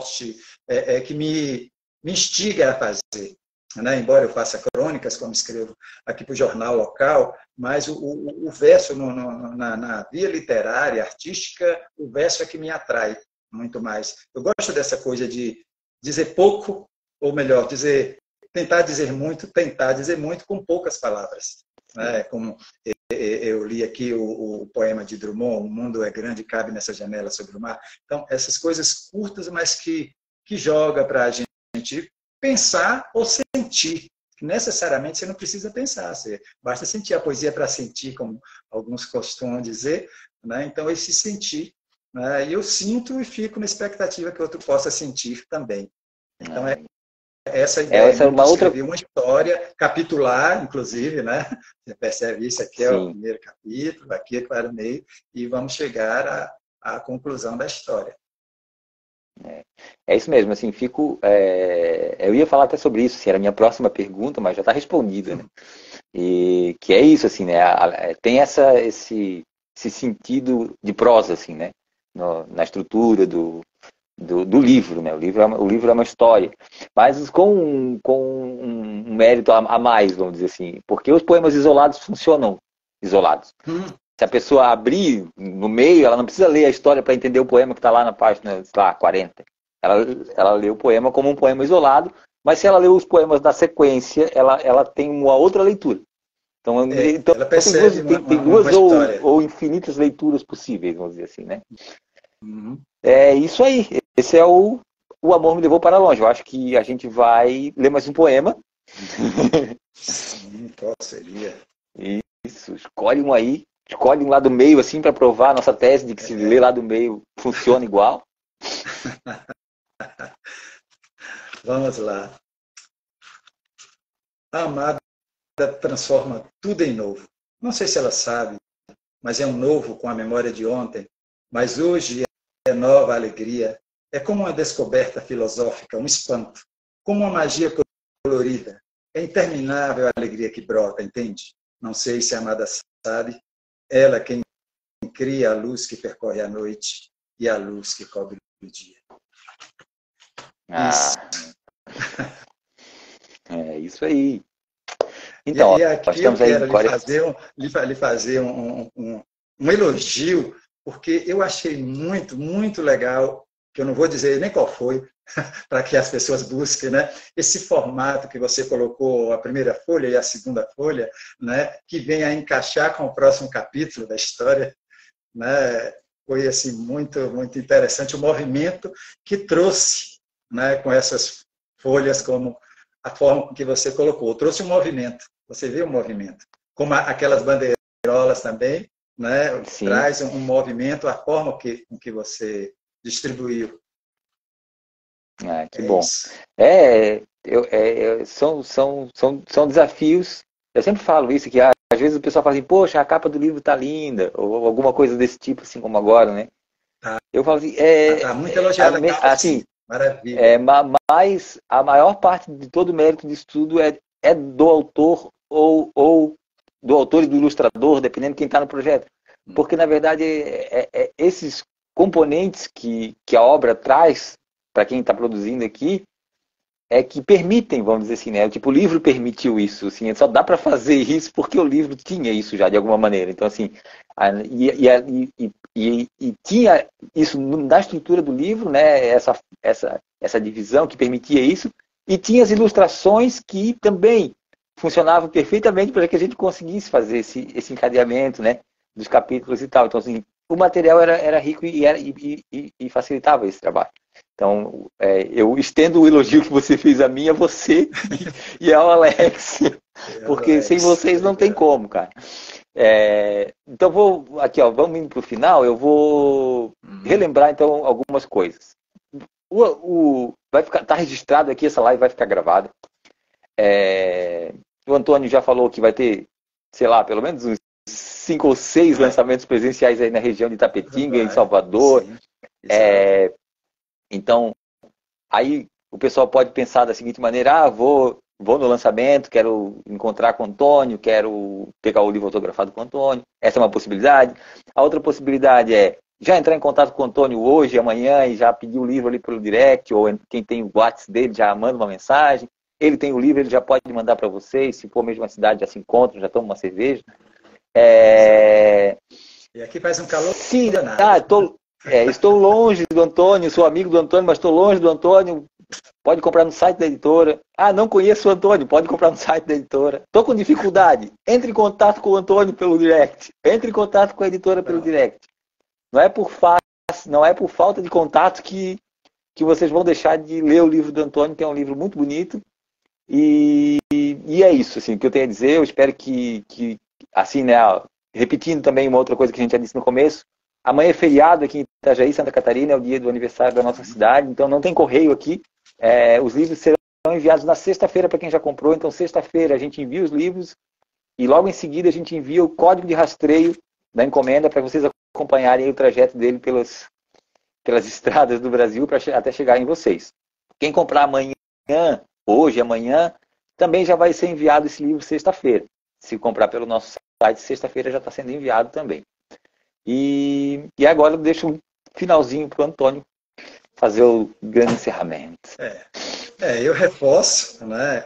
que me instiga a fazer. Né? Embora eu faça crônicas, como escrevo aqui para o jornal local, mas o verso na via literária, artística, o verso é que me atrai muito mais. Eu gosto dessa coisa de dizer pouco, ou melhor, tentar dizer muito com poucas palavras. Né? Como eu li aqui o poema de Drummond, O Mundo é Grande, Cabe nessa Janela sobre o Mar. Então, essas coisas curtas, mas que joga para a gente pensar ou sentir. Necessariamente você não precisa pensar, basta sentir. A poesia para sentir, como alguns costumam dizer. Né? Então, esse sentir. Né? E eu sinto e fico na expectativa que outro possa sentir também. Então, essa ideia de escrever uma história, capitular, inclusive, né? Você percebe isso, aqui é o primeiro capítulo, aqui é para o meio, e vamos chegar à conclusão da história. É isso mesmo, assim, eu ia falar até sobre isso, assim, era a minha próxima pergunta, mas já está respondida, né? E que é isso, assim, né? Tem esse sentido de prosa, assim, né? Na estrutura do livro, né? O livro é uma história, mas com um mérito a mais, vamos dizer assim, porque os poemas isolados funcionam isolados. Se a pessoa abrir no meio, ela não precisa ler a história para entender o poema que está lá na página, sei lá, 40. Ela lê o poema como um poema isolado, mas se ela lê os poemas da sequência, ela tem uma outra leitura. Então ela percebe tem duas ou infinitas leituras possíveis, vamos dizer assim, né? É isso aí. Esse é o Amor Me Levou para Longe. Eu acho que a gente vai ler mais um poema. Sim, qual seria? Isso, escolhe um aí. Escolhe um lá do meio, assim, para provar a nossa tese de que se ler lá do meio funciona igual. Vamos lá. A amada transforma tudo em novo. Não sei se ela sabe, mas é um novo com a memória de ontem. Mas hoje é nova alegria. É como uma descoberta filosófica, um espanto. Como uma magia colorida. É interminável a alegria que brota, entende? Não sei se a amada sabe. Ela quem cria a luz que percorre a noite e a luz que cobre o dia. É isso aí. Então, e aqui nós estamos aí eu quero lhe fazer um elogio, porque eu achei muito, muito legal, que eu não vou dizer nem qual foi, para que as pessoas busquem, né? Esse formato que você colocou, a primeira folha e a segunda folha, né? Que vem a encaixar com o próximo capítulo da história, né? Foi assim muito interessante o movimento que trouxe, né? Com essas folhas, como a forma que você colocou, trouxe um movimento. Você vê o movimento, como aquelas bandeirolas também, né? Sim. Traz um movimento, a forma que você distribuiu. Ah, que É bom. isso. São desafios. Eu sempre falo isso, que às vezes o pessoal fala assim, poxa, a capa do livro tá linda, ou alguma coisa desse tipo, assim como agora, né? Tá, Eu falo assim, tá muito elogiada a capa, sim. assim, Maravilha. mas a maior parte de todo o mérito disso tudo é do autor ou do autor e do ilustrador, dependendo de quem está no projeto. Porque, na verdade, esses componentes que a obra traz para quem está produzindo aqui que permitem, vamos dizer assim, né? Tipo, o livro permitiu isso, assim, só dá para fazer isso porque o livro tinha isso já, de alguma maneira. Então, assim, e tinha isso na estrutura do livro, né? Essa divisão que permitia isso, e tinha as ilustrações que também funcionavam perfeitamente para que a gente conseguisse fazer esse encadeamento, né? Dos capítulos e tal. Então, assim, o material era rico e facilitava esse trabalho. Então, eu estendo o elogio que você fez a mim, a você e ao Alex, porque sem Alex, vocês não tem obrigado. como, cara. Então, aqui, ó, vamos indo para o final, eu vou Uhum. relembrar, então, algumas coisas. Vai ficar, tá registrado aqui, essa live vai ficar gravada. O Antônio já falou que vai ter, sei lá, pelo menos uns 5 ou 6 lançamentos presenciais aí na região de Itapetinga, em Vai, Salvador. sim, exato. Então, aí o pessoal pode pensar da seguinte maneira, vou no lançamento, quero encontrar com o Antônio, quero pegar o livro autografado com o Antônio. Essa é uma possibilidade. A outra possibilidade é já entrar em contato com o Antônio hoje, amanhã, e já pedir o livro ali pelo direct, ou quem tem o WhatsApp dele já manda uma mensagem. Ele tem o livro, ele já pode mandar para vocês. Se for a mesma cidade, já se encontram, já tomam uma cerveja. Exato. É... E aqui faz um calor Se danado. estou longe do Antônio, sou amigo do Antônio, mas estou longe do Antônio. Pode comprar no site da editora. Ah, não conheço o Antônio, pode comprar no site da editora. Estou com dificuldade. Entre em contato com o Antônio pelo direct. Entre em contato com a editora pelo Pronto. direct. Não é por não é por falta de contato que vocês vão deixar de ler o livro do Antônio, que é um livro muito bonito. E é isso, assim, o que eu tenho a dizer. Eu espero que assim, né, repetindo também uma outra coisa que a gente já disse no começo, amanhã é feriado aqui em Itajaí, Santa Catarina, é o dia do aniversário da nossa cidade, então não tem correio aqui. Os livros serão enviados na sexta-feira para quem já comprou, então sexta-feira a gente envia os livros e logo em seguida a gente envia o código de rastreio da encomenda para vocês acompanharem o trajeto dele pelas estradas do Brasil até chegar em vocês. Quem comprar amanhã, hoje, amanhã, também já vai ser enviado esse livro sexta-feira. Se comprar pelo nosso site, sexta-feira já está sendo enviado também. E agora eu deixo um finalzinho para o Antônio fazer o grande encerramento. Eu reforço, né,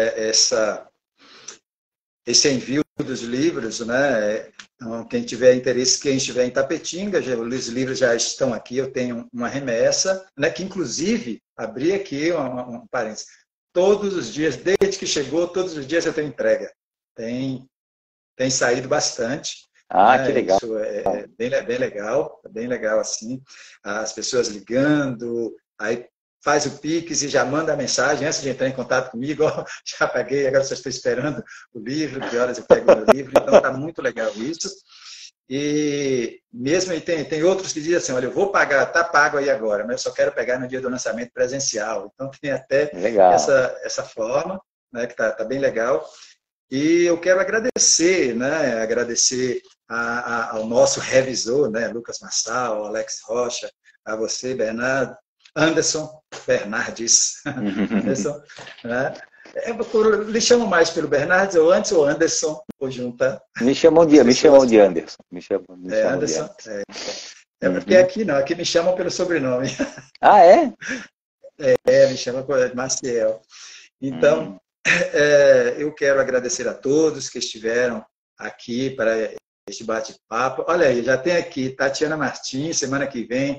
esse envio dos livros, né? Então, quem tiver interesse, quem estiver em Tapetinga, os livros já estão aqui, eu tenho uma remessa, né, que inclusive, abri aqui um parênteses, todos os dias, desde que chegou, todos os dias eu tenho entrega. Tem saído bastante, Ah, que né? legal. Isso é bem legal assim, as pessoas ligando, aí faz o Pix e já manda a mensagem antes de entrar em contato comigo, já paguei, agora só estou esperando o livro, que horas eu pego o meu livro, então está muito legal isso. E mesmo aí tem outros que dizem assim, olha, eu vou pagar, está pago aí agora, mas eu só quero pegar no dia do lançamento presencial. Então tem até Legal. essa forma, né, que está bem legal. E eu quero agradecer, né, ao nosso revisor, né, Lucas Massal, Alex Rocha, a você, Bernardo, Anderson Bernardes, Anderson, né? Lhe chamam mais pelo Bernardes ou antes ou Anderson, ou junta Me chamam as pessoas. de Anderson. Me chamam de Anderson. Anderson. Porque Uhum. aqui me chamam pelo sobrenome. Ah, é? Me chamam por Maciel. Então, Hum. eu quero agradecer a todos que estiveram aqui para este bate-papo. Olha aí, já tem aqui Tatiana Martins, semana que vem,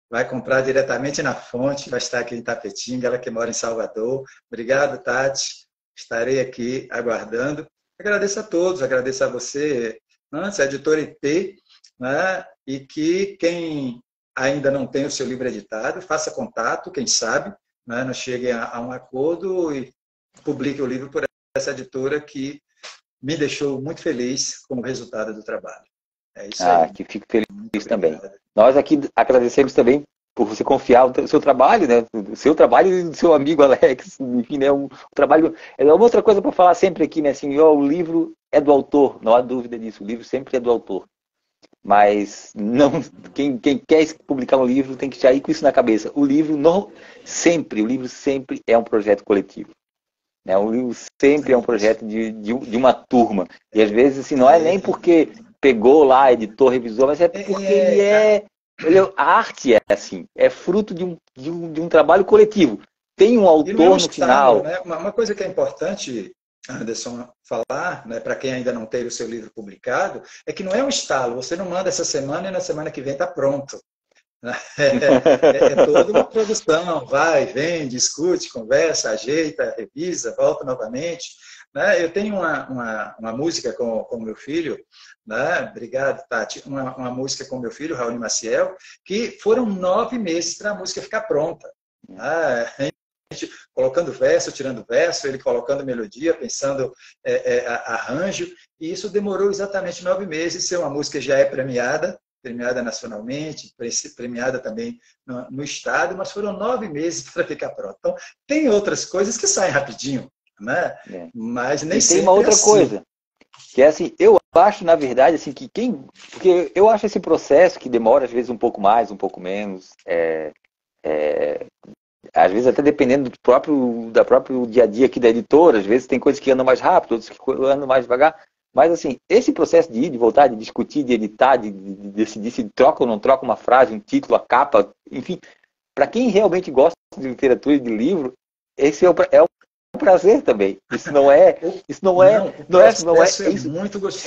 vai comprar diretamente na fonte, vai estar aqui em Tapetinga, ela que mora em Salvador. Obrigado, Tati. Estarei aqui aguardando. Agradeço a todos, agradeço a você, antes, a editora IP, né? E que quem ainda não tem o seu livro editado, faça contato, quem sabe, né? Nós cheguem a um acordo e publique o livro por essa editora que me deixou muito feliz com o resultado do trabalho. É isso aí. Que fico feliz Muito também. obrigado. Nós aqui agradecemos também por você confiar o seu trabalho, né? O seu trabalho e do seu amigo Alex, enfim, né? Um trabalho. É uma outra coisa para falar sempre aqui, né? Assim, ó, o livro é do autor, não há dúvida disso. O livro sempre é do autor. Mas não, quem quer publicar um livro tem que já ir com isso na cabeça. O livro sempre é um projeto coletivo. Né? O livro sempre é um projeto de uma turma. E às vezes assim, não é nem porque pegou lá, editor, revisor, mas é porque a arte é assim, é fruto de um trabalho coletivo. Tem um autor no final. Né? Uma coisa que é importante, Anderson, falar, né, para quem ainda não teve o seu livro publicado, é que não é um estalo. Você não manda essa semana e na semana que vem está pronto. É toda uma produção, vai, vem, discute, conversa, ajeita, revisa, volta novamente. Né? Eu tenho uma música com meu filho, né? Obrigado, Tati, uma música com meu filho, Raul Maciel, que foram 9 meses para a música ficar pronta. Né? Colocando verso, tirando verso, ele colocando melodia, pensando arranjo, e isso demorou exatamente 9 meses. Ser uma música já é premiada nacionalmente, premiada também no estado, mas foram 9 meses para ficar pronto. Então, tem outras coisas que saem rapidinho, né? Mas nem sempre. Tem uma outra coisa, que é assim, eu acho, na verdade, assim, porque eu acho esse processo que demora às vezes um pouco mais, um pouco menos, às vezes até dependendo do próprio dia a dia aqui da editora, às vezes tem coisas que andam mais rápido, outras que andam mais devagar. Mas, assim, esse processo de ir, de voltar, de discutir, de editar, de decidir se troca ou não troca uma frase, um título, a capa, enfim, para quem realmente gosta de literatura e de livro, esse é um prazer também. Isso não é muito gostoso.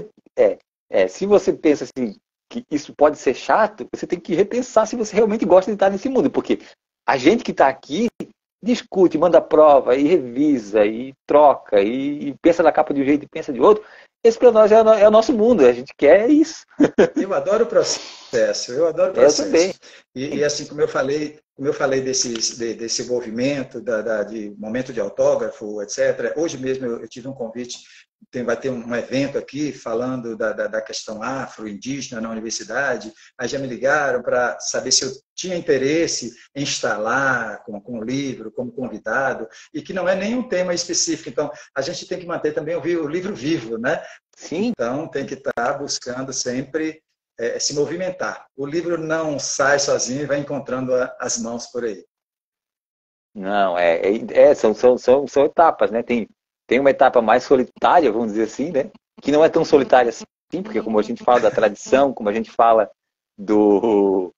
Se você pensa assim que isso pode ser chato, você tem que repensar se você realmente gosta de estar nesse mundo, porque a gente que está aqui discute, manda prova, e revisa, e troca, e pensa na capa de um jeito e pensa de outro. Esse para nós é o nosso mundo, a gente quer isso. Eu adoro o processo, eu adoro o processo. Eu também. E assim, como eu falei desse movimento, de momento de autógrafo, etc. Hoje mesmo eu tive um convite, vai ter um evento aqui falando da questão afro-indígena na universidade. Aí já me ligaram para saber se eu tinha interesse em instalar com o livro, como convidado, e que não é nenhum tema específico. Então, a gente tem que manter também o livro vivo, né? Sim. Então, tem que estar buscando sempre se movimentar. O livro não sai sozinho e vai encontrando as mãos por aí. Não, são etapas, né? Tem uma etapa mais solitária, vamos dizer assim, né? Que não é tão solitária assim, porque como a gente fala da tradição, como a gente fala do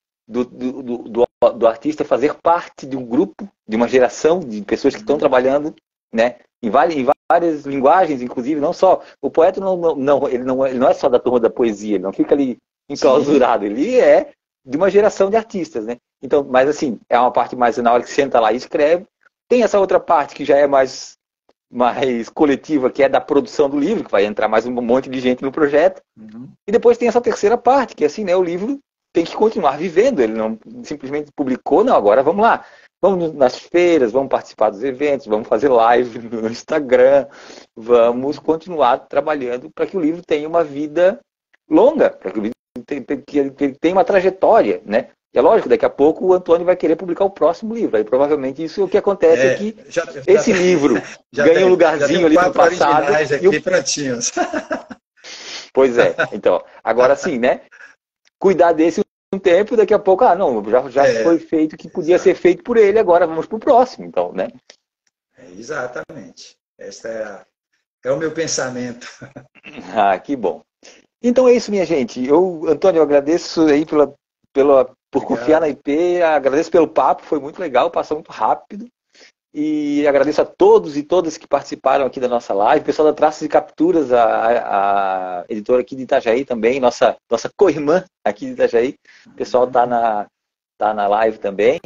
artista fazer parte de um grupo, de uma geração de pessoas que estão trabalhando, né? Em várias linguagens, inclusive, não só. O poeta ele não é só da turma da poesia, ele não fica ali enclausurado, ele é de uma geração de artistas, né? Então, mas assim, é uma parte mais na hora que senta lá e escreve. Tem essa outra parte que já é mais coletiva, que é da produção do livro, que vai entrar mais um monte de gente no projeto. E depois tem essa terceira parte, que é assim, né? O livro tem que continuar vivendo, ele não simplesmente publicou, não, agora vamos lá. Vamos nas feiras, vamos participar dos eventos, vamos fazer live no Instagram, vamos continuar trabalhando para que o livro tenha uma vida longa, para que o livro tenha uma trajetória, né? É lógico, daqui a pouco o Antônio vai querer publicar o próximo livro. Aí provavelmente isso é o que acontece aqui. Esse livro ganha um lugarzinho ali no passado. Aqui prontinhos. Pois é. Então, agora sim, né? Cuidar desse um tempo, daqui a pouco, já foi feito o que podia ser feito por ele, agora vamos para o próximo, então, né? Exatamente. Esse é o meu pensamento. Que bom. Então é isso, minha gente. Antônio, eu agradeço aí por confiar na IP, agradeço pelo papo, foi muito legal, passou muito rápido. E agradeço a todos e todas que participaram aqui da nossa live, o pessoal da Traços e Capturas, a editora aqui de Itajaí também, nossa co-irmã aqui de Itajaí. O pessoal está tá na live também.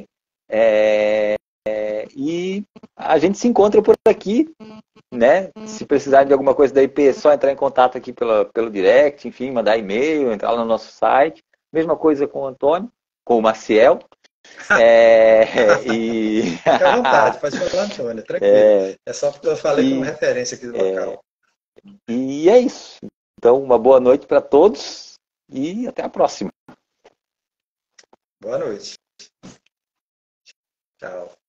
E a gente se encontra por aqui, né? Se precisar de alguma coisa da IP, é só entrar em contato aqui pelo direct, enfim, mandar e-mail, entrar lá no nosso site. Mesma coisa com o Antônio, com o Maciel. Fica à vontade, pode falar, Antônio, tranquilo. É só porque eu falei como referência aqui do local. E é isso. Então, uma boa noite para todos e até a próxima. Boa noite. Tchau.